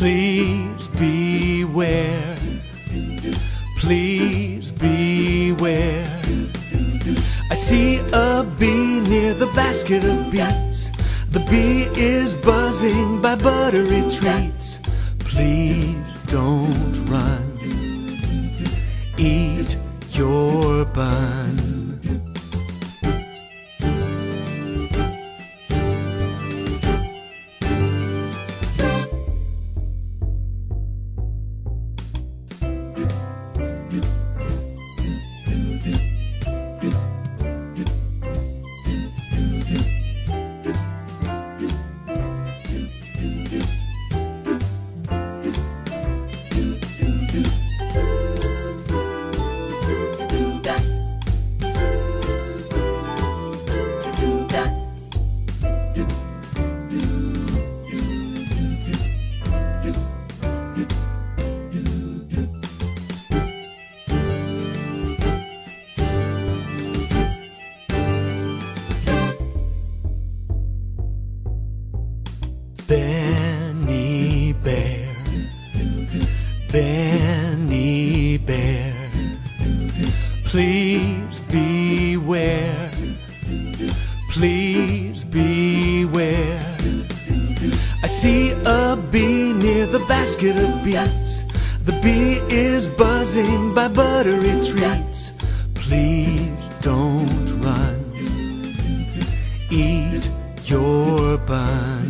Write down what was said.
Please beware, please beware. I see a bee near the basket of beets. The bee is buzzing by buttery treats. Please don't run, eat your bun. Benny Bear, Benny Bear, please beware, please beware. I see a bee near the basket of beets. The bee is buzzing by buttery treats. Please don't run, eat your bun.